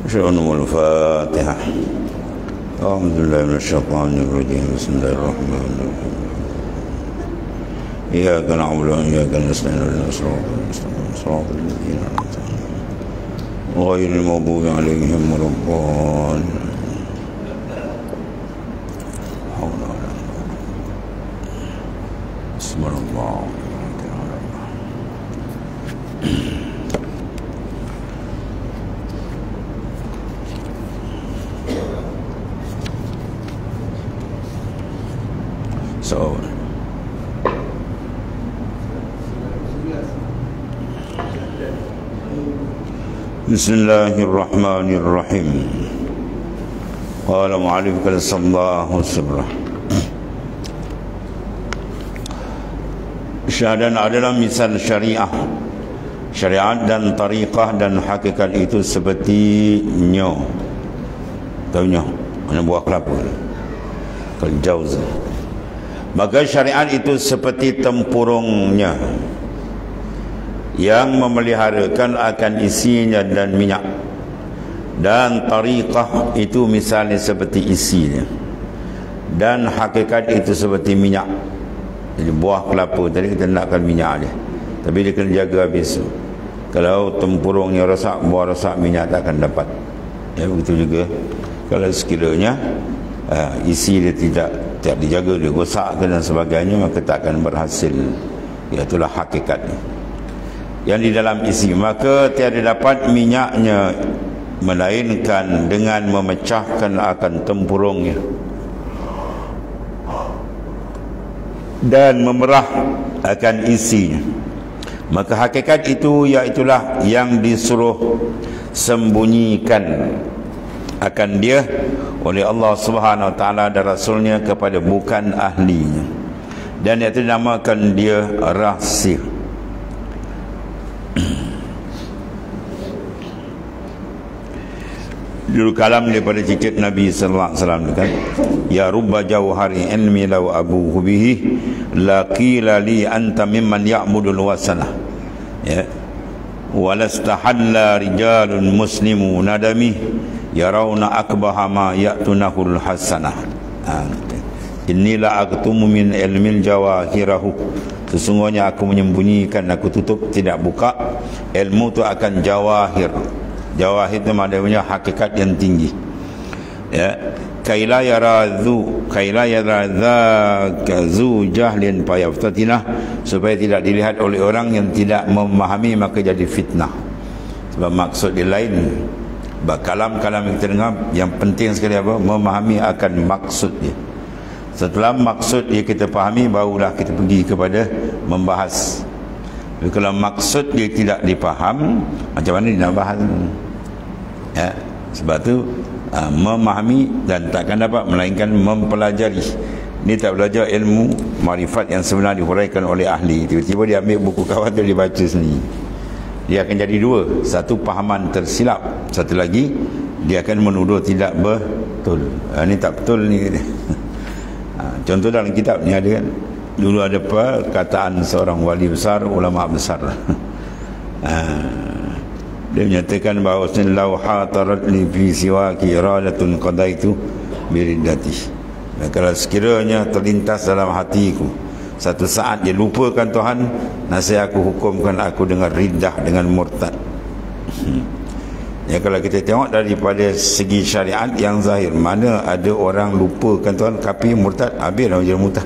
شأنهم الفاتحة. أعوذ بالله من الشيطان الرجيم. بسم الله الرحمن الرحيم. إياك نعبد وإياك نستعين اهدنا الصراط المستقيم صراط الذين أنعمت عليهم غير المغضوب عليهم ولا الضالين. حول ولا قوة بسم الله. So Bismillahirrahmanirrahim. Qala mu'allif sallallahu sirrah. Syahadat adalah misal syariah. Syariat dan tariqah dan hakikat itu seperti nyo. Tahu nyo? Mana buah kelapa? Kaljauz. Maka syariat itu seperti tempurungnya yang memeliharakan akan isinya dan minyak, dan tariqah itu misalnya seperti isinya, dan hakikat itu seperti minyak. Jadi buah kelapa tadi kita nakkan minyak dia, tapi dia kena jaga habis. Kalau tempurungnya rosak, buah rosak, minyak tak akan dapat. Ya, begitu juga kalau sekiranya isi dia tidak dijaga, dia gosakkan dan sebagainya, maka tak akan berhasil. Itulah hakikatnya yang di dalam isi. Maka tiada dapat minyaknya melainkan dengan memecahkan akan tempurungnya dan memerah akan isinya. Maka hakikat itu iaitulah yang disuruh sembunyikan akan dia oleh Allah Subhanahu Wa Taala dan Rasulnya kepada bukan ahlinya, dan itu dinamakan dia rahsia. Dulu kalam daripada cicit Nabi sallallahu alaihi wasallam kan, ya rubba jauhari ilmi law abuhu bihi laqila li anta mimman ya'budul wasana, ya walastahalla rijalun muslimu nadami yarawna akbaha ma ya'tunahul hasanah. Inilah aktumu min ilmil jawahirahu, sesungguhnya aku menyembunyikan, aku tutup, tidak buka. Ilmu itu akan jawahir. Jawahir itu maknanya hakikat yang tinggi, ya. Kaila yaradzu jahlin fayaftatinah, supaya tidak dilihat oleh orang yang tidak memahami maka jadi fitnah. Sebab maksud dia lain. Kalam-kalam yang kita dengar, yang penting sekali apa? Memahami akan maksud dia. Setelah maksud dia kita fahami, barulah kita pergi kepada membahas. Jadi kalau maksud dia tidak dipaham, macam mana dia nak bahas? Ya, sebab tu memahami dan takkan dapat melainkan mempelajari. Dia tak belajar ilmu marifat yang sebenar dihuraikan oleh ahli. Tiba-tiba dia ambil buku kawan tu, dia baca sendiri. Dia akan jadi dua. Satu, pahaman tersilap. Satu lagi, dia akan menuduh tidak betul. Ini tak betul ni. Contoh dalam kitab ni ada kan, dulu ada perkataan seorang wali besar, ulama besar. Dia menyatakan bahawa lau hatarat li fi siwaki iradatun qadaitu biridati. Kalau sekiranya terlintas dalam hatiku satu saat dia lupakan Tuhan, nasihat aku hukumkan aku dengan riddah, dengan murtad. Ya, kalau kita tengok daripada segi syariat yang zahir, mana ada orang lupakan Tuhan tapi murtad, habislah jadi murtad.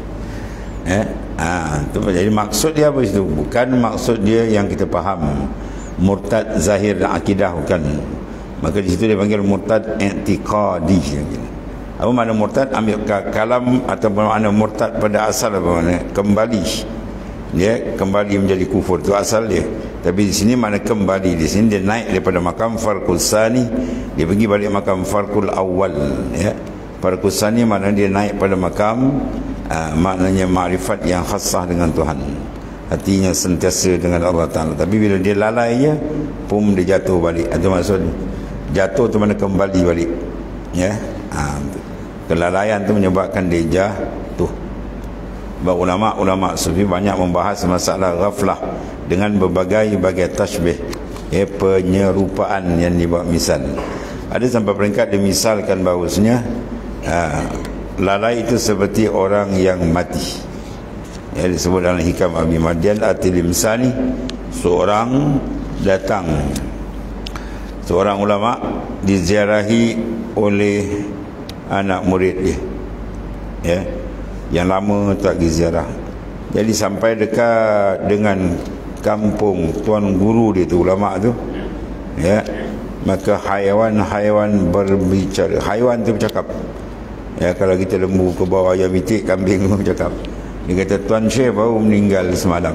Tu jadi maksud dia apa itu? Bukan maksud dia yang kita faham. Murtad zahir dan akidah bukan. Maka di situ dia panggil murtad i'tiqadi. Apa makna murtad? Ambil kalam atau makna murtad pada asal apa makna? Kembali. Dia kembali menjadi kufur, itu asal dia. Tapi di sini makna kembali. Di sini dia naik daripada makam farqul sani, dia pergi balik makam farqul awal, ya. Farqul sani makna dia naik pada makam maknanya makrifat yang khassah dengan Tuhan. Hatinya sentiasa dengan Allah Ta'ala. Tapi bila dia lalai je, pun dia jatuh balik. Itu maksudnya. Jatuh tu mana kembali balik, ya. Kelalaian tu menyebabkan dia jatuh. Sebab ulama' sufi banyak membahas masalah ghaflah dengan berbagai tashbih. penyerupaan yang dibuat misal. Ada sampai peringkat dimisalkan bahawasanya lalai itu seperti orang yang mati. Ya, disebut dalam Hikam Abi Madian At-Tilimsani, seorang datang, seorang ulama diziarahi oleh anak murid dia, ya, yang lama tak pergi ziarah. Jadi sampai dekat dengan kampung tuan guru dia tu, ulama tu, ya, maka haiwan-haiwan berbicara. Haiwan tu bercakap. Ya, kalau kita lembu ke bawah ayam itik, kambing pun bercakap. Dia kata, Tuan Syekh baru meninggal semalam.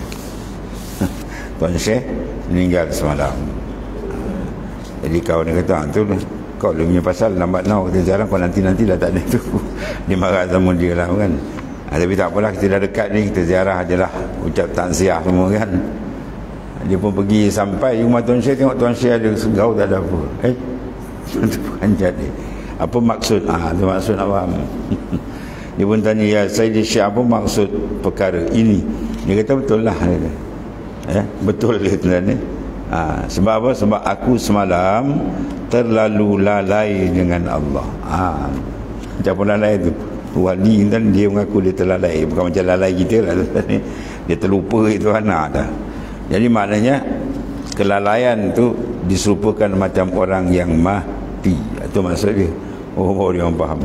Tuan Syekh meninggal semalam. Jadi kawan dia kata, tu kau dia punya pasal lambat now, kita jarang, kau nanti-nanti dah tak ada tu. Dia marah sama dia lah kan. Tapi tak apalah, kita dah dekat ni, kita ziarah je lah, ucap takziah semua kan. Dia pun pergi sampai rumah Tuan Syekh, tengok Tuan Syekh ada segau, tak ada apa. Itu panjat dia. Apa maksud? Itu maksud nak faham. Dia pun tanya, ya Sayyid Syekh, apa maksud perkara ini? Dia kata betul lah. Betul dia sebenarnya. Sebab apa? Sebab aku semalam terlalu lalai dengan Allah. Macam apa lalai tu? Wali kan dia mengaku dia terlalai, bukan macam lalai kita lah. Dia terlupa itu anak dah. Jadi maknanya kelalaian tu diserupakan macam orang yang mati. Itu maksud dia. Dia orang faham.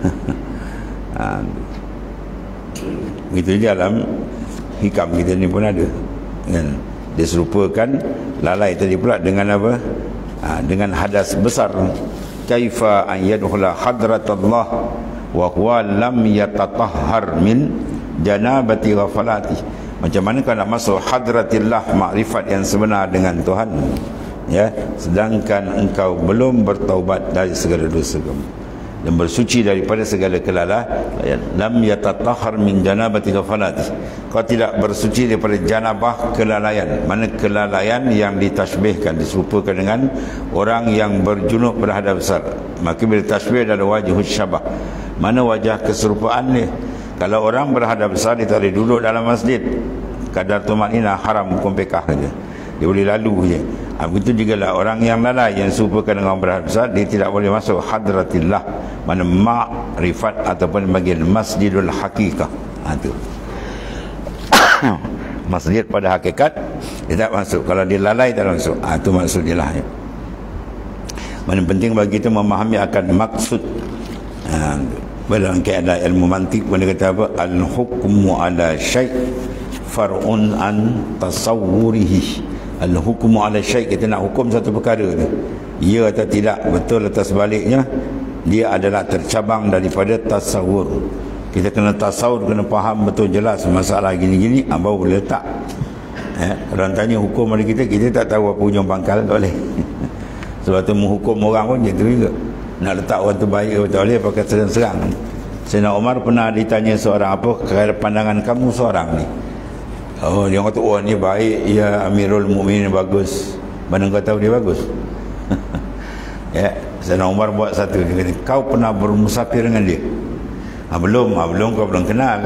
Begitu dalam hikam kita ni pun ada kan? Dia serupakan lalai tadi pula dengan apa? Dengan hadas besar. Kaifa an yadkhula hadratullah wa huwa lam yatatahhar min janabati ghafalati. Macam mana kau nak masuk hadratillah, makrifat yang sebenar dengan Tuhan, ya, sedangkan engkau belum bertaubat dari segala dosa kamu dan bersuci daripada segala kelalaian. Lam yatatahhar min janabati ghafalati. Kau tidak bersuci daripada janabah kelalaian. Mana kelalaian yang ditashbihkan, diserupakan dengan orang yang berjunub berhadap besar. Maka bila tasbih ada wajah syabah. Mana wajah keserupaan ni? Kalau orang berhadap besar, dia tak boleh duduk dalam masjid. Kadar tumanina haram hukum pekah saja. Dia boleh lalu je. Begitu juga lah orang yang lalai, yang serupakan dengan orang berhadap besar, dia tidak boleh masuk hadratillah, mana ma'rifat ataupun bagian masjidul hakikah. Itu masjid pada hakikat dia tak masuk. Kalau dia lalai tak masuk. Itu maksud dia lah. Mana penting bagi kita memahami akan maksud. Dalam keadaan ilmu mantik pun dia kata apa? Al-hukmu ala syai' far'un an tasawwurihi. Al-hukmu ala syai', kita nak hukum satu perkara tu, ya atau tidak, betul atau sebaliknya, dia adalah tercabang daripada tasawur. Kita kena tasawur, kena faham betul jelas masalah gini-gini, baru boleh letak. Kalau tanya hukum pada kita, kita tak tahu apa ujung pangkal, tak boleh. Sebab tu menghukum orang pun macam tu juga. Nak letak orang tu baik atau tak boleh pakai serang-serang. Sayyidina Umar pernah ditanya seorang, apa kira pandangan kamu seorang ni? Dia kata, ni baik, ya Amirul Mukminin, bagus. Mana kau tahu dia bagus? Ya, Sayyidina Umar buat satu, dia kata, kau pernah bermusafir dengan dia? Belum, kau belum kenal.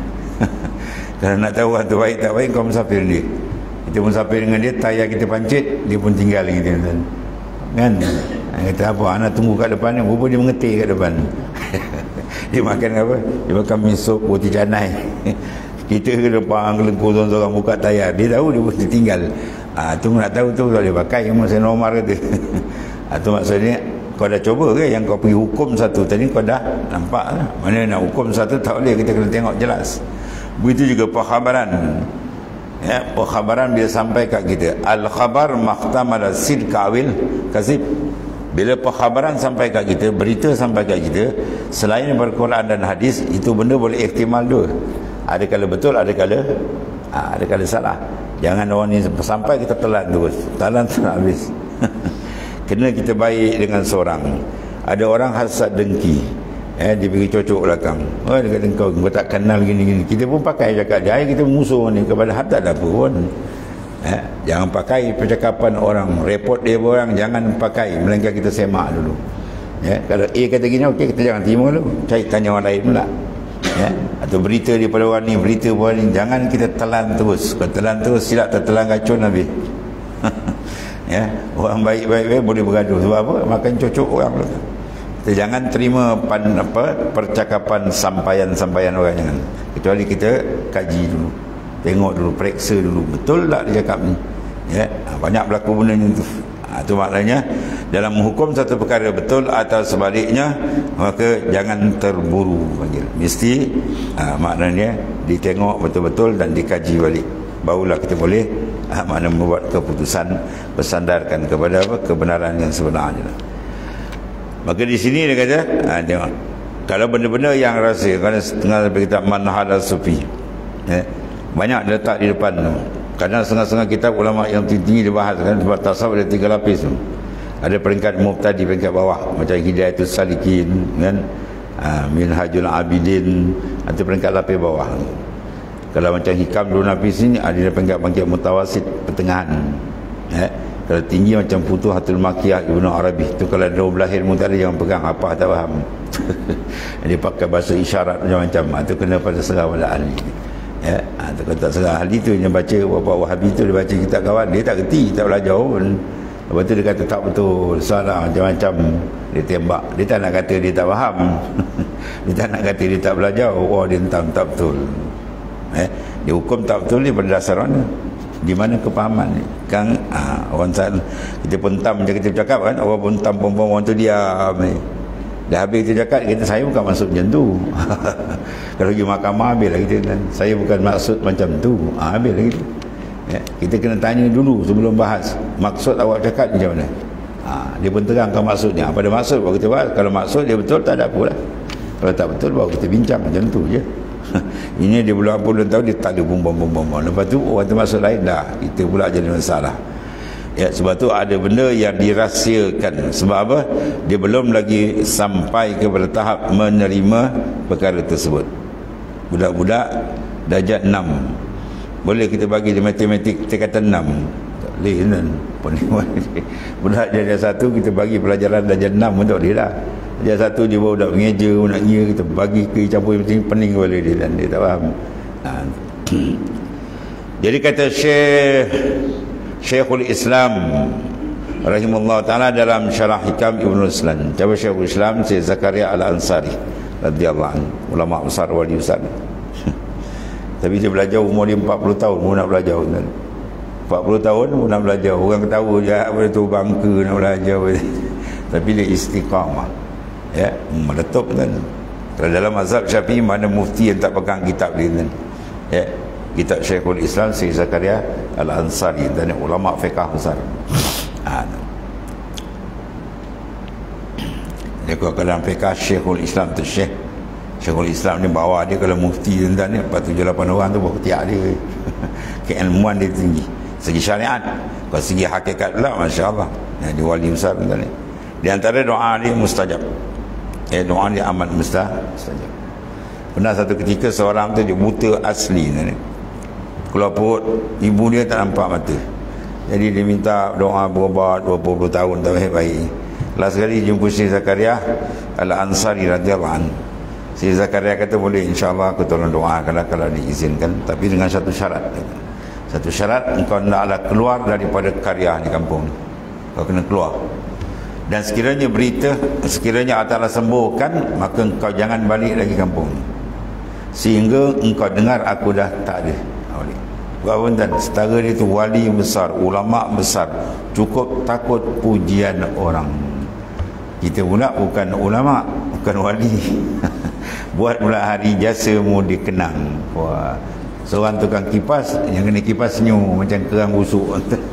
Kalau nak tahu orang tu baik tak baik, kau musafir dia. Kita musafir dengan dia, tayar kita pancit, dia pun tinggal kita kan. Kata apa, anak tunggu kat depan ni, rupa dia mengetik kat depan. Dia makan apa? Dia makan mi sup roti canai. Kita ke depan gelengkur seorang buka tayar, dia tahu dia pun tinggal. Tu nak tahu tu tak boleh pakai, yang Sayyidina Umar kata. Tu maksudnya kau dah cuba ke yang kau pergi hukum satu tadi, kau dah nampak lah. Mana nak hukum satu tak boleh, kita kena tengok jelas. Begitu juga perkhabaran. Ya, perkhabaran bila sampai kat kita, al-khabar mahtamala sidqa awil kazib. Bila perkhabaran sampai kat kita, berita sampai kat kita, selain daripada Quran dan hadis, itu benda boleh ihtimal dua. Ada kala betul, ada kala salah. Jangan orang ni sampai kita telan terus, telan habis. Kena kita baik dengan seorang. Ada orang hasad dengki, dia pergi cocok belakang. Dia kata kau tak kenal gini-gini. Kita pun pakai cakap dia, kita musuh ni kepada tak ada apa pun. Jangan pakai percakapan orang, report dia orang, jangan pakai, melainkan kita semak dulu. Kalau A kata gini, okey, kita jangan terima dulu, cari tanya orang lain pula. Atau berita daripada orang ni, berita orang ni, jangan kita telan terus. Kalau telan terus, silap tertelan racun habis. Ya, orang baik-baik boleh bergaduh sebab apa? Makan cocok orang tu. Kita jangan terima percakapan sampaian orang, jangan. Kecuali kita kaji dulu, tengok dulu, periksa dulu, betul tak dia cakap ni. Ya, banyak berlaku benda ni tu. Itu maknanya dalam menghukum satu perkara betul atau sebaliknya, maka jangan terburu panggil. Mesti maknanya ditengok betul-betul dan dikaji balik, barulah kita boleh makna membuat keputusan bersandarkan kepada kebenaran yang sebenarnya. Maka di sini dia kata, tengok, kalau benda-benda yang rahsia, kerana setengah kita manhaj sufi, banyak letak di depan tu. Kadang setengah-setengah kitab ulama yang tinggi dibahas kan, sebab tasawuf ada 3 lapis tu. Ada peringkat mubtadi, peringkat bawah, macam Hidayatus Salikin kan, Minhajul Abidin, atau peringkat lapis bawah. Kalau macam Hikam 2 lapis ni ada peringkat mutawasid, pertengahan. Kalau tinggi macam Futuhatul Makiyah Ibnu Arabi tu, kalau 12 ilmu tadi jangan pegang, apa tak faham. Dia pakai bahasa isyarat macam-macam, tu kena pada serah pada ahli. Kalau tak serah ahli tu yang baca Bapak Wahabi tu, dia baca kitab kawan, dia tak kerti, tak belajar pun. Lepas tu dia kata tak betul, salah, macam-macam dia tembak. Dia tak nak kata dia tak faham. Dia tak nak kata dia tak belajar. Oh, dia entah tak betul. Dia hukum tak betul ni pada dasar mana? Di mana kepahaman ni? Kan orang saat kita pentam macam kita bercakap kan, orang pentam perempuan, orang tu diam ni. Dah habis kita cakap, kita saya bukan maksud macam tu. Kalau pergi mahkamah habis lah kita kan, saya bukan maksud macam tu, habis lah kita. Kita kena tanya dulu sebelum bahas maksud awak cakap macam mana. Dia pun terangkan maksudnya, apa ada maksud baru kita bahas. Kalau maksud dia betul, tak ada apa lah. Kalau tak betul baru kita bincang, macam tu je. Ini dia belum apa, belum tahu, dia tak ada bom-bom. Lepas tu orang tu maksud lain dah, kita pula jadi masalah. Sebab tu ada benda yang dirahsiakan. Sebab apa? Dia belum lagi sampai kepada tahap menerima perkara tersebut. Budak-budak darjat 6, boleh kita bagi dia matematik, kita kata 6. Tak boleh kan? Budak darjat 1 kita bagi pelajaran darjat 6 pun tak boleh dah. Darjat 1 dia baru dah mengeja, nak ngira, kita bagi ke campur pening kepala dia dan dia tak faham. Jadi kata Syekhul Islam rahimahullah ta'ala dalam syarah Hikam Ibn Ruslan, siapa Syekhul Islam? Syekh Zakaria Al-Ansari radhiyallahu anhu, ulama besar, wali besar. Tapi dia belajar umur dia 40 tahun pun nak belajar kan? 40 tahun pun nak belajar. Orang ketawa je apa tu, bangka nak belajar. Tapi dia istiqamah, meletup kan. Kalau dalam mazhab Syafi'i, mana mufti yang tak pegang kitab dia kan? Kitab Syekhul Islam Syekh Zakaria Al-Ansari, dan ulama fiqh besar. Dia kalau dalam fiqh Syekhul Islam tu, Syekhul Islam ni bawa dia, kalau mufti tentang ni 4-7-8 orang tu bawa ketiak dia. Keilmuan dia tinggi segi syariat. Kalau segi hakikat pula, Masya Allah, dia wali besar tentang ni. Di antara doa dia mustajab, doa dia amat mustajab. Pernah satu ketika seorang tu dia buta asli ni, keluar perut ibu dia tak nampak mata. Jadi dia minta doa berubat 20 tahun tak baik-baik. Last sekali jumpa Syekh Zakaria Al-Ansari radhiyallahu anhu. Syekh Zakaria kata, boleh insya-Allah aku tolong doakan kalau diizinkan, tapi dengan satu syarat. Satu syarat, engkau naklah keluar daripada karya di kampung ni. Kau kena keluar. Dan sekiranya berita, sekiranya Allah sembuhkan, maka engkau jangan balik lagi kampung ni, sehingga engkau dengar aku dah tak ada. Bukan dan setara dia tu wali besar, ulama besar, cukup takut pujian orang. Kita pula bukan ulama, bukan wali. Buat pula hari jasa mu dikenang. Wah, seorang tukang kipas, yang kena kipas senyum macam kerang busuk.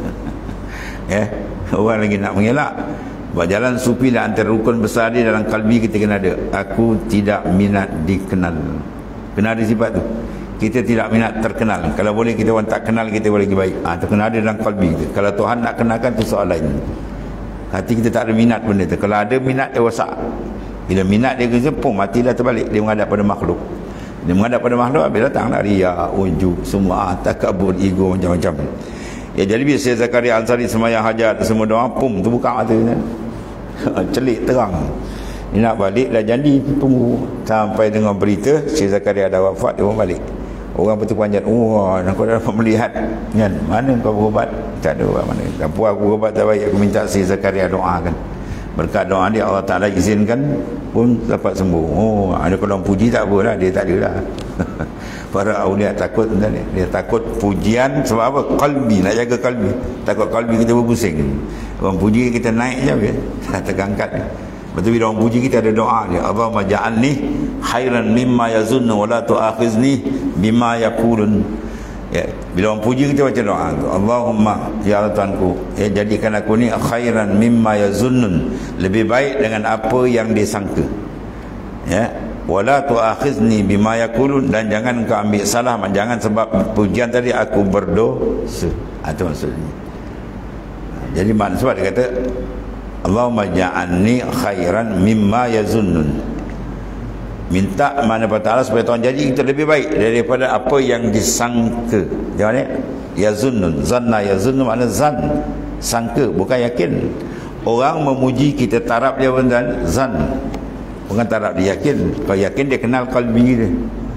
Orang lagi nak mengelak. Sebab jalan sufi lah, antara rukun besar dia dalam kalbi kita kena ada, aku tidak minat dikenal. Kena ada sifat tu. Kita tidak minat terkenal. Kalau boleh kita orang tak kenal, kita boleh lagi baik. Itu kena ada dalam kalbi kita. Kalau Tuhan nak kenalkan, tu soal lain. Hati kita tak ada minat benda tu. Kalau ada minat, dia rosak. Bila minat dia kerja, pun matilah terbalik. Dia menghadap pada makhluk. Dia menghadap pada makhluk, habis datanglah riak, ujub, semua takabur, ego, macam-macam. Jadi bila Syekh Zakaria Ansari semayang hajat, semua doa, pum, tu buka mata kan? Celik terang. Dia nak balik dah jadi, tunggu sampai dengar berita Syekh Zakaria dah wafat, dia pun balik. Orang betul panjat, wah, kau dapat melihat kan, mana kau berubat? Tak ada mana. Apa aku berubat tak baik, aku minta si Zakaria doakan. Berkat doa dia Allah Ta'ala izinkan pun dapat sembuh. Oh, ada kalau puji tak apalah, dia tak ada lah. Para awliya takut tentang dia takut pujian sebab apa? Qalbi, nak jaga qalbi. Takut qalbi kita berpusing. Orang puji kita naik je, terangkat. Betul bila orang puji kita ada doa dia. Allahumma ja'alni khairan mimma yazunnu wa la tu'akhizni bima yaqulun. Ya, bila orang puji kita baca doa tu, Allahumma ya Allah Tuhanku, ya, jadikan aku ni khairan mimma yazunnun, lebih baik dengan apa yang disangka. Ya, wala tu'akhizni bima yaqulun, dan jangan kau ambil salah, jangan sebab pujian tadi aku berdosa. Itu maksudnya. Jadi sebab dia kata Allahumma ja'alni khairan mimma yazunnun, minta mana pada Allah supaya Tuhan jadi kita lebih baik daripada apa yang disangka. Jangan ya, yazunnun, zanna yazunnu makna zan, sangka, bukan yakin. Orang memuji kita taraf dia benar zan, bukan taraf dia yakin. Kalau yakin dia kenal qalbi dia.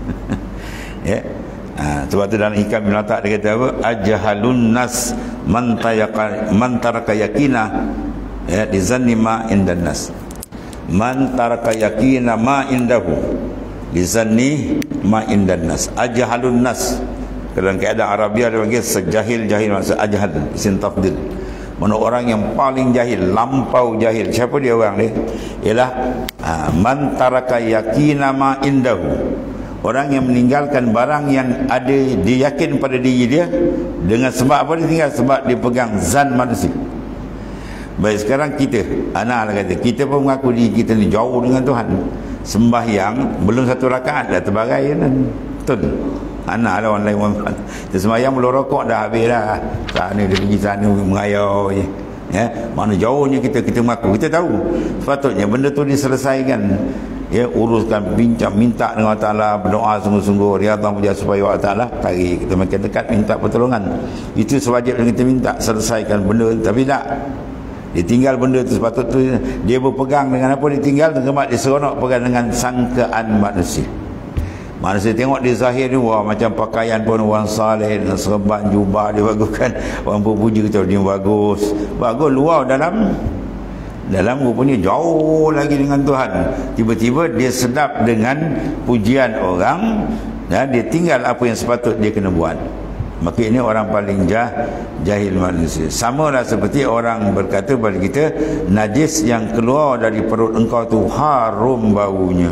Ya. Sebab tu dalam hikam Ibn Atak dia kata apa? Ajhalun nas man taraka yakina, ya, di zanni ma indan nas. Man taraka yakina ma indahu di zanni ma indan nas. Ajhalun nas, dalam keadaan Arabia dia panggil sejahil-jahil, maksud ajhal isim tafdil, mana orang yang paling jahil, lampau jahil. Siapa dia orang dia? Ialah man taraka yakina ma indahu, orang yang meninggalkan barang yang ada dia yakin pada diri dia. Dengan sebab apa dia tinggal? Sebab dia pegang zan manusia. Baik, sekarang kita, anak lah kata, kita pun mengaku diri kita ni jauh dengan Tuhan. Sembahyang belum satu rakaat dah terbagai kan. Betul. Anak lah orang lain orang. Dia sembahyang belum rokok dah habis dah. Sana dia pergi sana mengayau je. Ya, mana jauhnya kita mengaku. Kita tahu sepatutnya benda tu diselesaikan. Ya, uruskan, bincang, minta dengan Allah Ta'ala, berdoa sungguh-sungguh, riyadhah puja supaya Allah Ta'ala tarik kita makin dekat, minta pertolongan. Itu sewajibnya kita minta, selesaikan benda. Tapi tak, dia tinggal benda tu, sepatut tu dia berpegang dengan apa dia tinggal, tergemak dia seronok pegang dengan sangkaan manusia. Manusia tengok dia zahir ni, wah, macam pakaian pun orang saleh, dengan serban jubah dia bagus kan, orang puji kata dia bagus luar dalam rupanya jauh lagi dengan Tuhan. Tiba-tiba dia sedap dengan pujian orang, dan dia tinggal apa yang sepatut dia kena buat. Maka ini orang paling jahil manusia. Sama lah seperti orang berkata pada kita, najis yang keluar dari perut engkau tu harum baunya.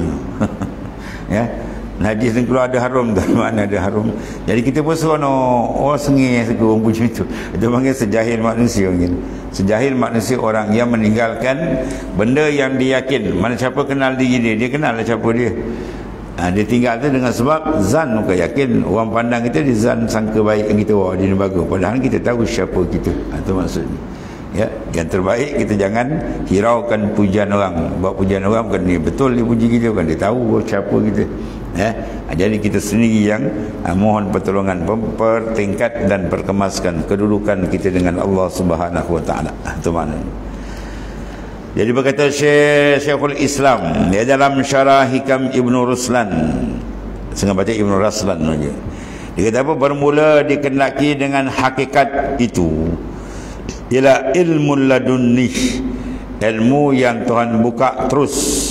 Ya, najis yang keluar ada harum, dari mana ada harum. Jadi kita pun seronok, oh sengih orang puji itu. Itu panggil sejahil manusia mungkin. Sejahil manusia orang yang meninggalkan benda yang dia yakin. Mana siapa kenal diri dia kenal lah siapa dia. Dia tinggal tu dengan sebab zan, bukan yakin. Orang pandang kita, dia zan sangka baik yang kita, wah dia ni bagus, padahal kita tahu siapa kita. Itu maksudnya. Ya, yang terbaik kita jangan hiraukan pujian orang. Buat pujian orang bukan ni betul dia puji kita, bukan dia tahu siapa kita. Ya, jadi kita sendiri yang mohon pertolongan, mempertingkat dan perkemaskan kedudukan kita dengan Allah Subhanahu Wa Taala. Itu maknanya. Jadi berkata Syekhul Islam dia dalam syarah Hikam Ibn Ruslan, sengaja baca Ibn Ruslan saja. Dia kata apa? Bermula dikenaki dengan hakikat itu ialah ilmu ladunni, ilmu yang Tuhan buka terus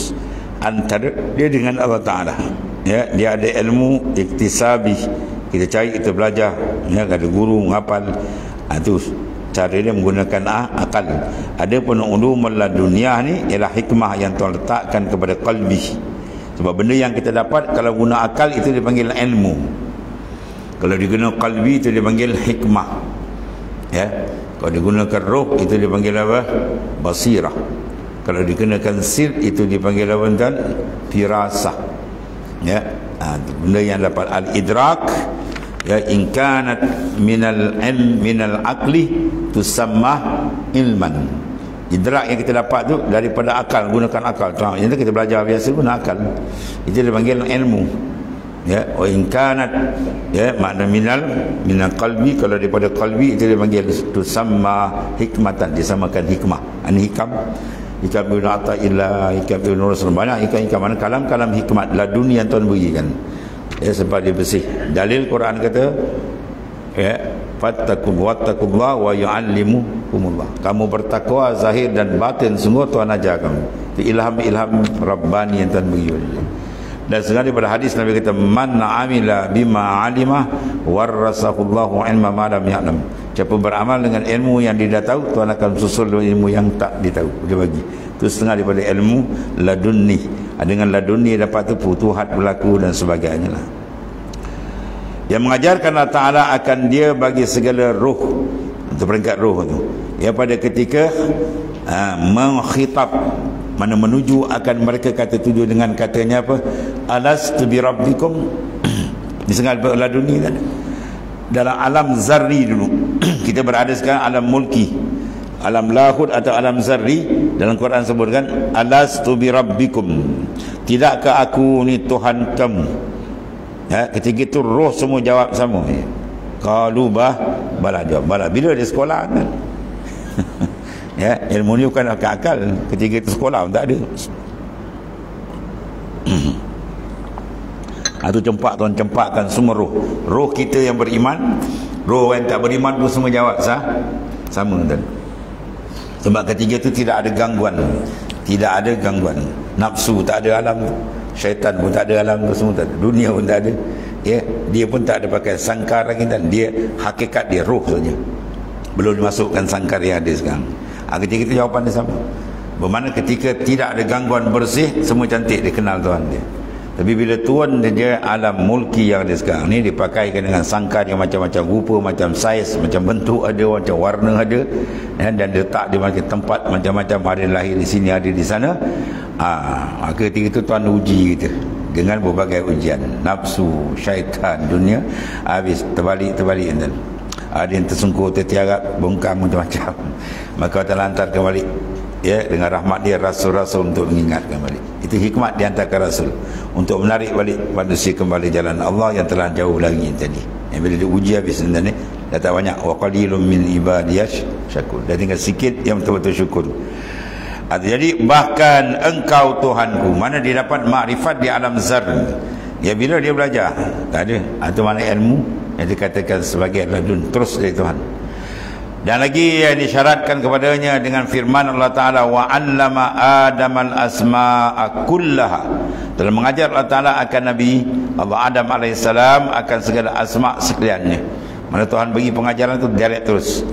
antara dia dengan Allah Ta'ala. Ya, dia ada ilmu iktisabi, kita cari, kita belajar, ya, ada guru menghafal. Itu cara dia menggunakan akal. Ada pun ulumul laduniyah ni ialah hikmah yang Tuhan letakkan kepada qalbi. Sebab benda yang kita dapat kalau guna akal itu dipanggil ilmu, kalau digunakan qalbi itu dipanggil hikmah. Ya, kalau digunakan roh itu dipanggil apa? Basirah. Kalau digunakan sir itu dipanggil apa? Dan firasah. Ya, benda yang dapat al-idrak, ya, in kanat minal ilm minal aqli tusammah ilman. Idrak yang kita dapat tu daripada akal, gunakan akal. Yang kita belajar biasa guna akal, itu dipanggil ilmu. Ya, wa in kanat, ya, makna minal qalbi, kalau daripada qalbi itu dipanggil tusamma hikmatan, disamakan hikmah. Ini hikam Ibn Ata'illah, hikam Ibn Rasul, banyak hikam mana kalam hikmat laduni yang Tuhan berikan. sebab dia bersih. Dalil Quran kata wattaqullah wa yu'allimukumullah. Kamu bertakwa zahir dan batin, sungguh Tuhan ajar kamu. Itu ilham Rabbani yang Tuhan beri. Dan sebenarnya pada hadis Nabi kata, man amila bima alimah warasahullahu ilma ma lam ya'lam. Siapa beramal dengan ilmu yang dia dah tahu, Tuhan akan susul ilmu yang tak ditahu, dia bagi. Itu setengah daripada ilmu ladunni. Dengan ladunni dapat tu futuhat berlaku dan sebagainya lah. Yang mengajarkan Allah Ta'ala akan dia bagi segala roh, untuk peringkat roh tu, ya, pada ketika mengkhitab, mana menuju akan mereka, kata tuju dengan katanya apa, alastu bi rabbikum. Disengal laduni kan, dalam alam zarri dulu. Kita berada sekarang alam mulki, alam lahud atau alam zarri. Dalam Quran sebutkan alastu bi rabbikum, tidakkah aku ni Tuhan kamu? Ya, ketika itu roh semua jawab sama. Qalu bala, jawab bala. Bila dia sekolah kan? Ya, ilmu ni bukan akal-akal. Ketika itu sekolah pun tak ada. Itu Tuan cempakkan semua roh. Roh kita yang beriman, roh yang tak beriman pun semua jawab sama kan. Sebab ketiga itu tidak ada gangguan. Tidak ada gangguan. Nafsu tak ada alam, syaitan pun tak ada alam, semua tak ada. Dunia pun tak ada. Ya, dia pun tak ada pakai sangkar lagi, dan dia hakikat dia roh saja. Belum dimasukkan sangkar yang ada sekarang. Ketika itu jawapan dia sama. Bermakna ketika tidak ada gangguan, bersih, semua cantik, dia kenal Tuhan dia. Tapi bila Tuhan dia alam mulki yang ada sekarang ni, dipakaikan dengan sangkar yang macam-macam rupa, macam saiz, macam bentuk ada, macam warna ada, dan letak di macam tempat macam-macam, ada lahir di sini, ada di sana. Maka ketika itu Tuhan uji kita dengan berbagai ujian, nafsu, syaitan, dunia. Habis terbalik kan. Ada yang tersungkur, tertiarap, bongkang macam-macam. Maka Allah hantarkan balik, ya, dengan rahmat dia rasul-rasul untuk mengingatkan balik. Itu hikmat dihantarkan rasul untuk menarik balik manusia kembali jalan Allah yang telah jauh lagi tadi. Yang bila diuji habis ni, dah tak banyak. Wa qalilum min ibadiyash syakur. Dah tinggal sikit yang betul-betul syukur. Jadi bahkan engkau Tuhanku, mana dia dapat makrifat di alam zar. Ya, bila dia belajar, tak ada. Itu mana ilmu yang dikatakan sebagai ladun, terus dari Tuhan. Dan lagi yang disyaratkan kepadanya dengan firman Allah Ta'ala, wa 'allama Adamal asma'a kullaha. Telah mengajar Allah Ta'ala akan Nabi Allah Adam alaihissalam akan segala asma' sekaliannya. Mana Tuhan bagi pengajaran itu direct terus.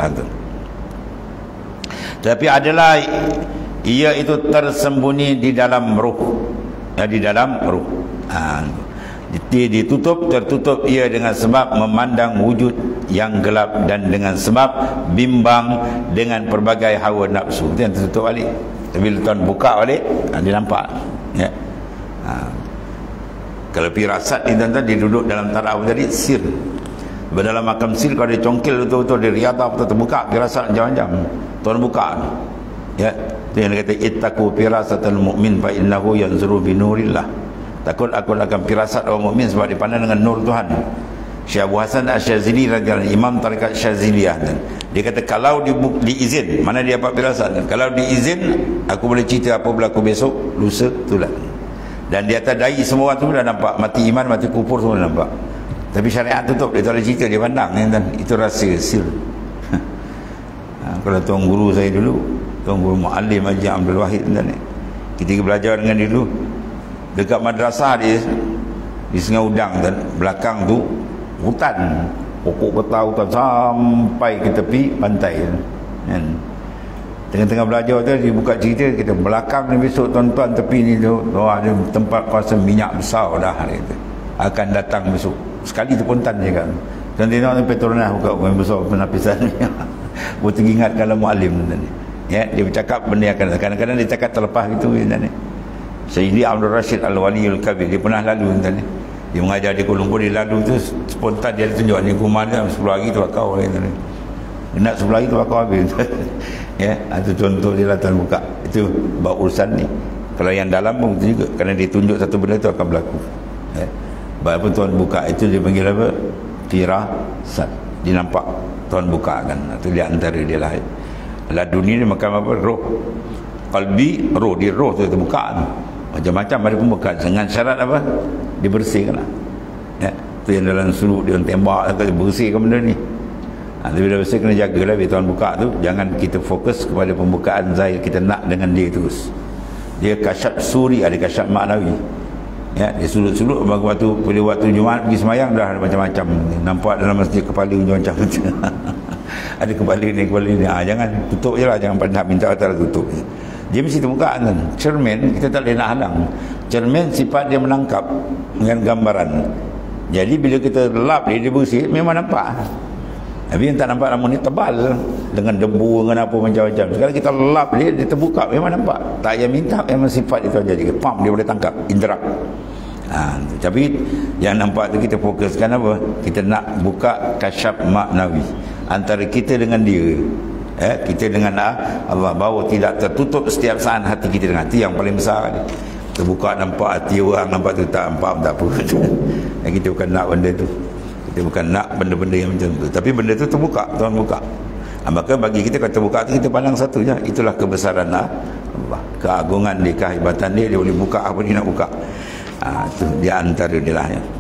Tapi adalah ia itu tersembunyi di dalam ruh. Ya, di dalam ruh. Tertutup ia dengan sebab memandang wujud yang gelap, dan dengan sebab bimbang dengan pelbagai hawa nafsu. Itu yang tertutup balik. Tapi bila Tuhan buka balik, dia nampak. Ya. Kalau firasat ni tuan-tuan, dia duduk dalam taraf tadi, sir. Dalam makam sir, kalau dia congkil betul-betul, dia riadah betul-betul, buka firasat macam-macam. Tuhan buka. Ya. Itu yang dia kata, ittaqu firasatal mu'min fa innahu yanzuru binurillah. Takut aku akan firasat orang mukmin sebab dia pandang dengan nur Tuhan. Syekh Abu Hasan Asy-Syadzili radhiyallahu anhu, imam tarekat Syadziliyah, dia kata kalau diizin, mana dia dapat firasat, kalau diizin aku boleh cerita apa berlaku besok, lusa, itulah. Dan di atas dahi semua orang tu dah nampak, mati iman, mati kufur semua dah nampak. Tapi syariat tutup, dia tak boleh cerita, dia pandang kan? Itu rahsia sir. Kalau tuan guru saya dulu, tuan guru Muallim Haji Abdul Wahid ni, kita belajar dengan dia dulu dekat madrasah dia di Sungai Udang, dan belakang tu hutan, pokok getah hutan sampai ke tepi pantai kan. Tengah-tengah belajar tu dia buka cerita, kita belakang ni besok tuan-tuan tepi ni tu ada tempat kawasan minyak besar dah dia akan datang besok. Sekali tu pontan je kan. Dan dia nak Petronas buka yang besar penapisan ni. Buat teringat kalau muallim tadi. Ya, dia bercakap benda yang akan kadang-kadang dia cakap terlepas gitu ni. Sayyidi Abdul Rashid Al-Waliul Kabir, dia pernah lalu tadi. Dia mengajar di Kuala Lumpur, dia lalu tu spontan dia tunjuk ni rumah dia 10 hari tu bakau ni. Nak 10 hari tu bakau habis. Ya, itu contoh dia Tuhan buka. Itu bab urusan ni. Kalau yang dalam pun begitu juga, kerana dia tunjuk satu benda tu akan berlaku. Ya. Walaupun Tuhan buka, itu dia panggil apa? Firasat. Dia nampak Tuhan buka kan. Itu dia antara dia lah. Laduni ni makan apa? Roh. Qalbi, roh. Dia roh tu terbuka tu. Macam-macam ada pembukaan dengan syarat apa? Dibersihkan lah. Ya, tu yang dalam suluk dia tembak, bersihkan benda ni. Tapi dah bersih kena jagalah bila Tuhan buka tu, jangan kita fokus kepada pembukaan zahir, kita nak dengan dia terus. Dia kasyaf suri, ada kasyaf maknawi. Ya, dia sulut-sulut waktu Jumaat pergi semayang dah ada macam-macam. Nampak dalam masjid kepala macam tu. Ada kepala ni. Jangan tutup je lah, jangan pernah minta Allah tutup. Dia mesti terbuka kan. Cermin kita tak boleh nak halang. Cermin sifat dia menangkap dengan gambaran. Jadi bila kita lap dia bersih, memang nampak. Tapi yang tak nampak lama ni tebal dengan debu dengan apa macam-macam. Sekarang kita lap dia terbuka, memang nampak. Tak payah minta, memang sifat itu aja. Pam dia boleh tangkap, indera. Tapi yang nampak tu kita fokuskan apa? Kita nak buka kasyaf maknawi antara kita dengan dia. Kita dengan Allah, bahawa tidak tertutup setiap saat hati kita dengan hati yang paling besar ni. Terbuka nampak hati orang, nampak tu tak nampak tak apa. Kita bukan nak benda tu. Kita bukan nak benda-benda yang macam tu. Tapi benda tu terbuka, Tuhan buka. Maka bagi kita, kalau terbuka tu kita pandang satu je. Itulah kebesaran Allah, keagungan dia, kehebatan dia. Dia boleh buka apa dia nak buka. Itu dia antara dia lah ya.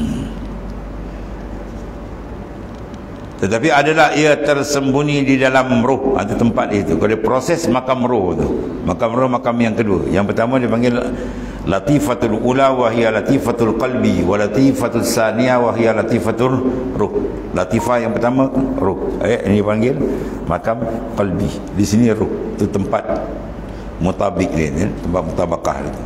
Tetapi adalah ia tersembunyi di dalam roh. Itu tempat itu. Kalau proses makam roh tu, makam roh, makam yang kedua. Yang pertama dia panggil latifatul ula wa hiya latifatul qalbi, wa latifatul saniyah wa hiya latifatul ruh. Latifah yang pertama ruh. Ini panggil makam qalbi. Di sini ruh. Itu tempat mutabik dia, tempat mutabakah itu.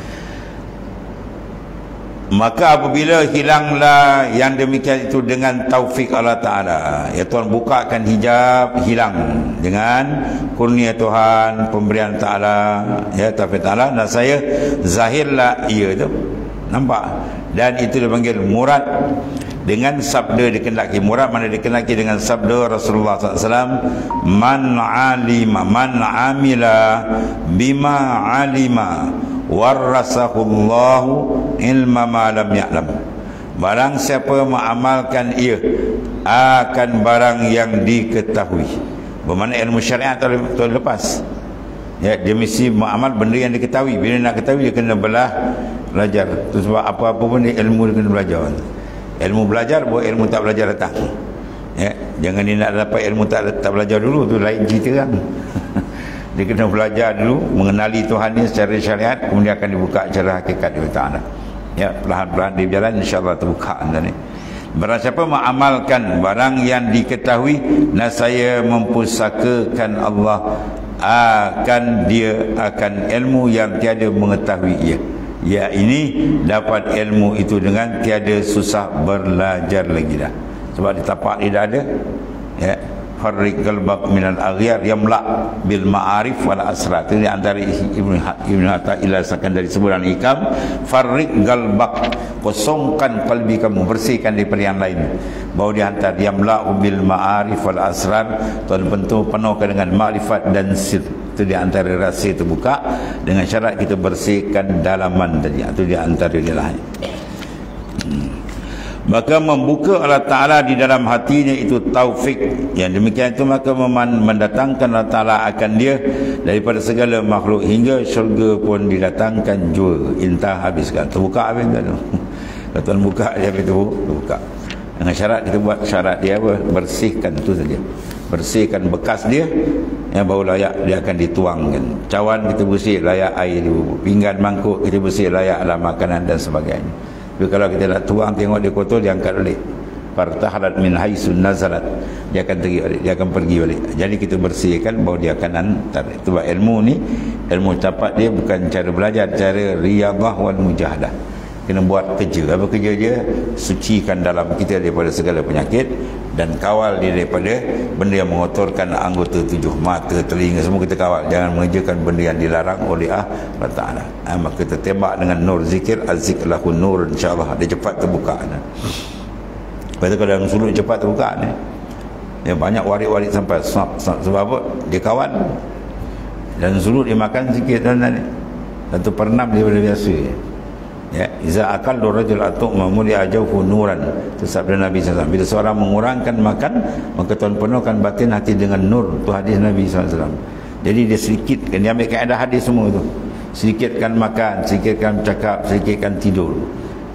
Maka apabila hilanglah yang demikian itu dengan taufik Allah Ta'ala, ya Tuhan bukakan hijab, hilang dengan kurnia Tuhan, pemberian Ta'ala, ya taufik Ta'ala, dan saya zahirlah ia tu, nampak. Dan itu dipanggil murad dengan sabda dikendaki. Murad mana dikendaki dengan sabda Rasulullah SAW, man alima, man amila bima alima warasahullahu ilma ma lam ya'lam. Barang siapa mengamalkan ia akan barang yang diketahui. Bermakna ilmu syariat tu lepas. Ya, dia mesti mengamal benda yang diketahui. Bila nak ketahui dia kena belajar. Tu sebab apa-apa pun ilmu dia kena belajar. Ilmu belajar buat ilmu tak belajar datang. Ya, jangan dia nak dapat ilmu tak belajar dulu, tu lain cerita kan. Dia kena belajar dulu mengenali Tuhan ni secara syariat, kemudian akan dibuka secara hakikat dia Ta'ala. Ya, perlahan-lahan dia berjalan, insya-Allah terbuka ni. Barang siapa mengamalkan barang yang diketahui, nasaya mempusakakan Allah akan dia akan ilmu yang tiada mengetahui ia. Ya, ini dapat ilmu itu dengan tiada susah belajar lagi dah. Sebab di tapak dia dah ada. Ya, farriq qalbak minal aghyar yamla bil ma'arif wal asrar. Itu antara Ibnu Athaillah dari sebutan hikam. Farriq qalbak, kosongkan kalbi kamu, bersihkan daripada yang lain. Bahawa dihantar yamla bil ma'arif wal asrar, Tuhan penuhkan dengan ma'rifat dan sir. Itu di antara rahsia terbuka dengan syarat kita bersihkan dalaman tadi. Itu di antara dia lah. Maka membuka Allah Ta'ala di dalam hatinya itu taufik. Yang demikian itu maka mendatangkan Allah Ta'ala akan dia daripada segala makhluk, hingga syurga pun didatangkan jua. Intah habiskan. Terbuka habis kan tu. Kalau Tuhan buka dia habis tu, terbuka. Dengan syarat kita buat syarat dia apa? Bersihkan tu saja. Bersihkan bekas dia, yang baru layak dia akan dituangkan. Cawan kita bersih, layak air dulu. Pinggan mangkuk kita bersih, layak dalam makanan dan sebagainya. Tapi kalau kita nak tuang, tengok dia kotor, dia angkat balik. Fartahalat min haisun nazalat, dia akan pergi balik. Jadi kita bersihkan bahawa dia akan hantar. Itu ilmu ni, ilmu capat dia bukan cara belajar, cara riyadhah wal mujahadah. Kena buat kerja. Apa kerja dia? Sucikan dalam kita daripada segala penyakit dan kawal dia daripada benda yang mengotorkan anggota tujuh, mata, telinga, semua kita kawal. Jangan mengerjakan benda yang dilarang oleh Allah Ta'ala. Maka kita tembak dengan nur zikir, az-zikr lahu nur, insyaAllah dia cepat terbuka. Lepas tu kalau dalam sulut cepat terbuka ni, dia banyak warik-warik sampai sebab apa? Dia kawan dan sulut dia makan sikit dan tu pernam daripada biasa. Ya, iza aqallu rajul at'ama muli ajauhu nuran. Itu sabda Nabi SAW. Bila seorang mengurangkan makan, maka Tuhan penuhkan batin hati dengan nur. Itu hadis Nabi SAW. Jadi dia sedikitkan, dia ambil kaedah hadis semua itu. Sedikitkan makan, sedikitkan cakap, sedikitkan tidur.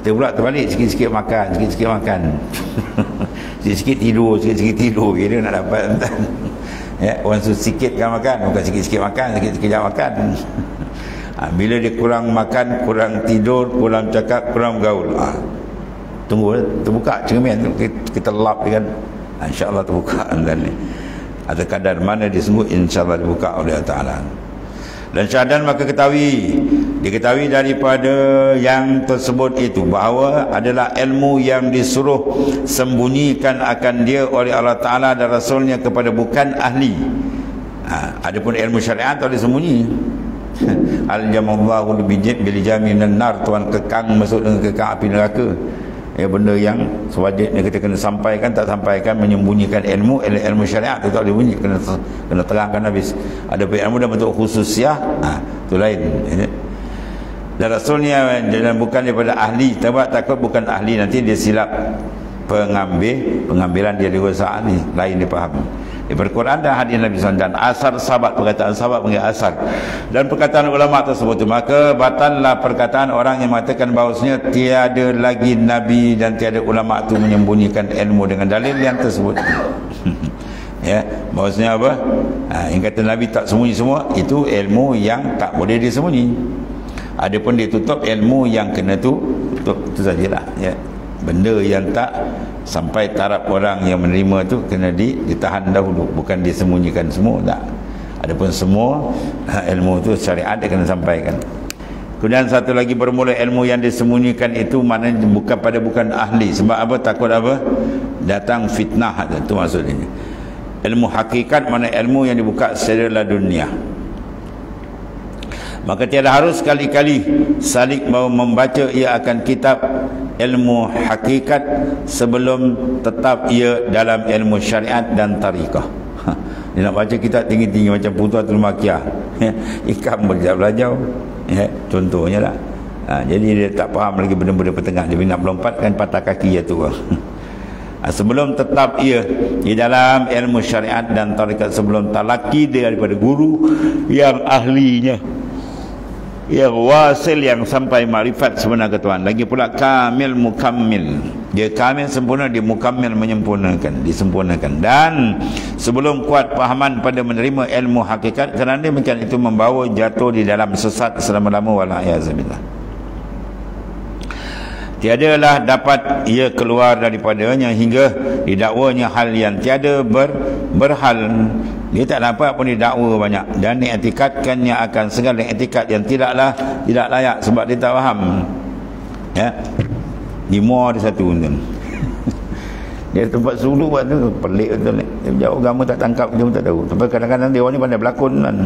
Kita pula terbalik, sikit-sikit makan, sikit-sikit makan. Sikit-sikit tidur, sikit-sikit tidur, kira nak dapat entah. Ya, orang suruh sikitkan makan, bukan sikit-sikit makan, sikit-sikit makan. Bila dia kurang makan, kurang tidur, kurang cakap, kurang bergaul, tunggu terbuka cermin tu, kita lap dia kan, insya-Allah terbuka. Dan ada kadar mana disebut insya-Allah dibuka oleh Allah Taala. Dan syahadan maka diketahui daripada yang tersebut itu bahawa adalah ilmu yang disuruh sembunyikan akan dia oleh Allah Ta'ala dan Rasulnya kepada bukan ahli. Adapun ilmu syariat tak boleh sembunyi. Al-jamallahu bil jaminan nar, Tuhan kekang masuk dengan kekang api neraka. Benda yang sewajibnya kita kena sampaikan, tak sampaikan menyembunyikan ilmu syariat tu tak boleh bunyi, kena terangkan habis. Ada ilmu dalam bentuk khususiah, tu lain. Dan Rasulnya dan bukan daripada ahli, takut bukan ahli nanti dia silap pengambilan dia dirosak ni, lain dia faham. Daripada Quran dan hadis Nabi SAW dan asar sahabat, perkataan sahabat panggil asar, dan perkataan ulama tersebut itu, maka batallah perkataan orang yang mengatakan bahawasanya tiada lagi Nabi dan tiada ulama itu menyembunyikan ilmu dengan dalil yang tersebut. Ya, bahawasanya apa? Yang kata Nabi tak sembunyi semua, itu ilmu yang tak boleh disembunyi. Adapun dia tutup ilmu yang kena tutup, itu sajalah. Ya, benda yang tak sampai taraf orang yang menerima tu kena ditahan dahulu, bukan disembunyikan semua, tak. Adapun semua ilmu tu syariat dia kena sampaikan. Kemudian satu lagi, bermula ilmu yang disembunyikan itu maknanya bukan ahli. Sebab apa? Takut apa? Datang fitnah, itu maksudnya. Ilmu hakikat mana ilmu yang dibuka secara dunia. Maka tiada harus sekali-kali salik mau membaca ia akan kitab ilmu hakikat sebelum tetap ia dalam ilmu syariat dan tariqah. Dia nak baca kitab tinggi-tinggi macam Putuatul Makiyah, ikam belajar, contohnya lah. Jadi dia tak faham lagi benda-benda pertengah, dia nak melompatkan patah kaki tu. Sebelum tetap ia di dalam ilmu syariat dan tariqah, sebelum talaki dia daripada guru yang ahlinya, yang wasil, yang sampai makrifat sebenar ke Tuhan. Lagi pula kamil mukammil, dia kamil sempurna, dia mukammil menyempurnakan, disempurnakan. Dan sebelum kuat pahaman pada menerima ilmu hakikat, kerana demikian itu membawa jatuh di dalam sesat selama-lama, wala'iyazbillah. Tiadalah dapat ia keluar daripadanya hingga didakwanya hal yang tiada berhal. Dia tak dapat pun didakwa banyak, dan diiktikadkannya akan segala etikat yang tidak layak sebab dia tak faham. Ya, di muar dia satu tu. Dia tempat sulu buat tu pelik betul ni. Dia jauh agama tak tangkap, dia pun tak tahu. Sampai kadang-kadang dia orang ni pandai berlakon kan.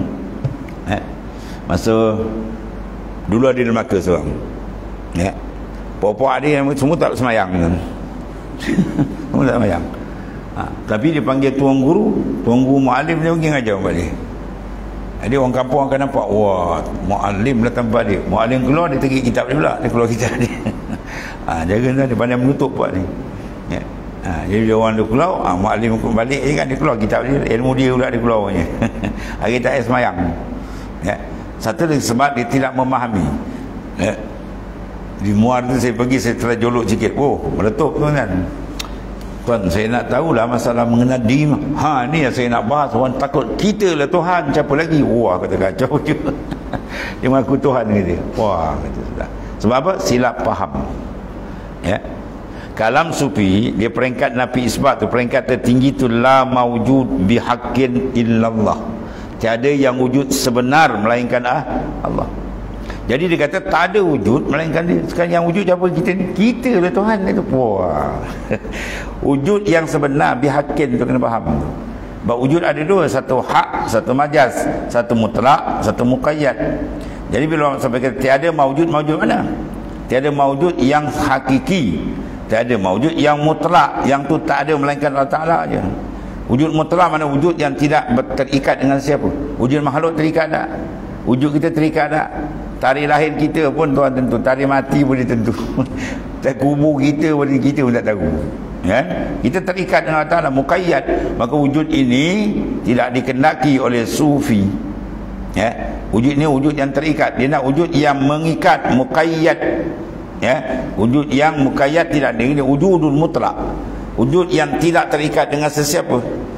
Masa dulu ada di Melaka seorang. Ya. Puak-puak dia semua tak semayang kan. Semua tak semayang. Tapi dia panggil tuan guru mu'alim, dia pergi ngajar balik. Jadi orang kampung akan nampak, wah, mu'alim datang tempat dia. Mu'alim keluar, dia terik kitab dia pula, dia keluar kitab dia. Jaga dia pandai menutup buat ni. Ya. Jadi dia orang dia keluar, mu'alim balik je kan, dia keluar kitab dia, ilmu dia pula dia keluar punya. Hari tak semayang. Ya. Satu lagi sebab dia tidak memahami. Ya. Di muar tu saya pergi, saya telah jolok sikit. Oh, meletup tu kan. Tuan, saya nak tahulah masalah mengenal diri. Ni yang saya nak bahas. Orang takut kita lah Tuhan, siapa lagi? Wah, kata kacau je. Dia mengaku Tuhan kata. Wah, kata sudah. Sebab apa? Silap faham. Ya. Kalam sufi, dia peringkat nafi isbat tu, peringkat tertinggi tu, la mawjud bihaqqin illallah. Tiada yang wujud sebenar melainkan Allah. Jadi dia kata tak ada wujud melainkan dia. Sekarang yang wujud siapa? Kita lah Tuhan itu. Wah. Wujud yang sebenar bihaqqin tu kena faham. Sebab wujud ada dua, satu hak, satu majaz, satu mutlak, satu muqayyad. Jadi bila orang sampai kata tiada mawujud mana? Tiada mawujud yang hakiki, tiada mawujud yang mutlak, yang tu tak ada melainkan Allah Ta'ala aja. Wujud mutlak mana? Wujud yang tidak terikat dengan siapa. Wujud makhluk terikat tak? Wujud kita terikat tak? Tarikh lahir kita pun Tuhan tentu, tarikh mati pun dia tentu. Kubur kita pun tak tahu. Ya? Kita terikat dengan Allah Ta'ala, muqayyad. Maka wujud ini tidak dikendaki oleh sufi. Ya? Wujud ini wujud yang terikat. Dia nak wujud yang mengikat, muqayyad. ya, wujud yang muqayyad tidak ada, ini wujudul mutlak, wujud yang tidak terikat dengan sesiapa.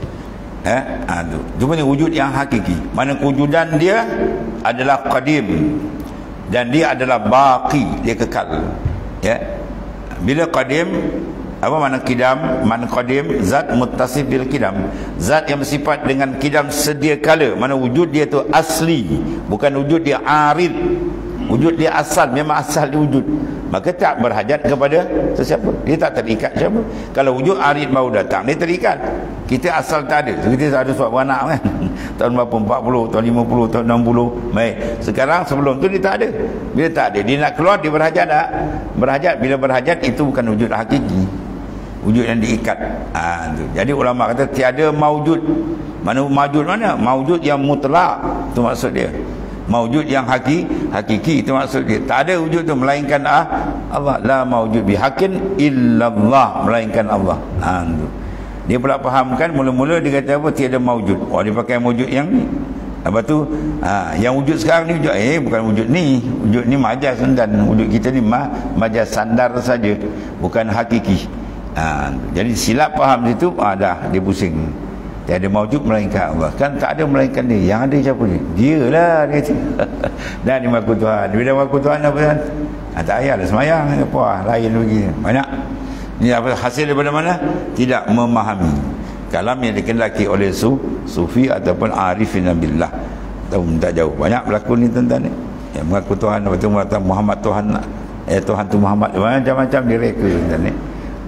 Itu punya wujud yang hakiki, mana kewujudan dia adalah qadim dan dia adalah baqi, dia kekal, ya. Bila qadim, apa makna kidam? Makna qadim, zat muttasif bil kidam, zat yang bersifat dengan kidam sedia kala, mana wujud dia tu asli, bukan wujud dia arid, wujud dia asal, memang asal dia wujud, maka tak berhajat kepada sesiapa, dia tak terikat siapa. Kalau wujud arid baru datang, dia terikat. Kita asal tak ada, kita tak ada suatu beranak kan tahun berapa, 40, tahun 50, tahun 60. Baik, sekarang sebelum tu dia tak ada. Bila tak ada, dia nak keluar, dia berhajat tak? Berhajat. Bila berhajat, itu bukan wujud hakiki, wujud yang diikat. Jadi ulama kata tiada maujud. Mana maujud mana? Maujud yang mutlak, itu maksud dia. Maujud yang hakiki, itu maksud dia. Tak ada wujud tu melainkan Allah. La maujud bihaqqin illallah, melainkan Allah. Dia pula fahamkan mula-mula dia kata apa? Tiada maujud. Dia pakai wujud yang ni. Lepas tu yang wujud sekarang ni wujud, bukan wujud ni. Wujud ni majaz, dan wujud kita ni majaz sandar saja, bukan hakiki. Jadi silap faham situ, dah dia pusing. Tiada maujud melainkan Allah. Kan tak ada melainkan dia. Yang ada siapa dia? Dia lah, dia kata. Dan dia mengaku Tuhan. Bila mengaku Tuhan apa kan? Tak payahlah semayang apa, lain lagi. Banyak. Ini apa hasil daripada mana? Tidak memahami kalam yang dikendaki oleh sufi ataupun arifin billah. Tak jauh. Banyak berlaku ni tuan-tuan ni. Yang mengaku Tuhan, lepas tu mengatakan Muhammad Tuhan, Tuhan tu Muhammad, macam-macam direka tuan-tuan ni.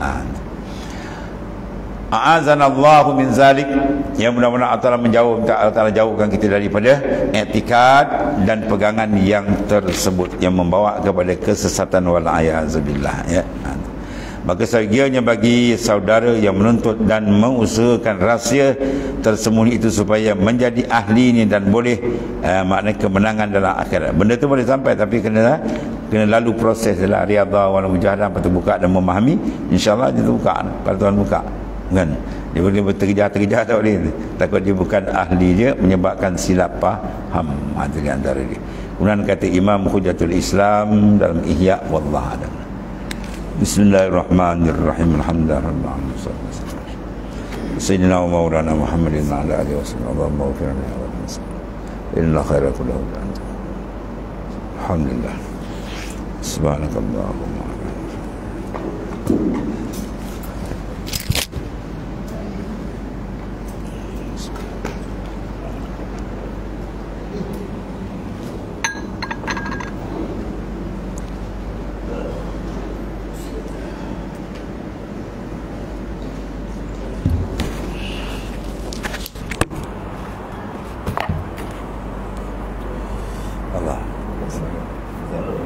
A'azanallahu min zalik. Yang mudah-mudahan Allah Ta'ala jauhkan kita daripada i'tikad dan pegangan yang tersebut yang membawa kepada kesesatan wal a'yazubillah, ya. Maka sebagiannya bagi saudara yang menuntut dan mengusahakan rahsia tersembunyi itu supaya menjadi ahli ini dan boleh makna kemenangan dalam akhirat. Benda tu boleh sampai, tapi kena lalu proses dalam riyadhah wal mujahadah, lepas tu buka dan memahami, insya-Allah dia buka, kalau Tuhan buka kan. Dia boleh terkejar tak boleh, takut dia bukan ahli, dia menyebabkan silap faham. Itu di antara dia. Kemudian kata Imam Hujatul Islam dalam Ihya, wallahu a'lam. Bismillahirrahmanirrahim. Alhamdulillah. Sayyidina wa maulana Muhammadin wa ala alihi wasallam. Allahumma ighfir lana wa lahum. Inna khaira kullahu anta. Alhamdulillah. Subhanakallahumma. Allah.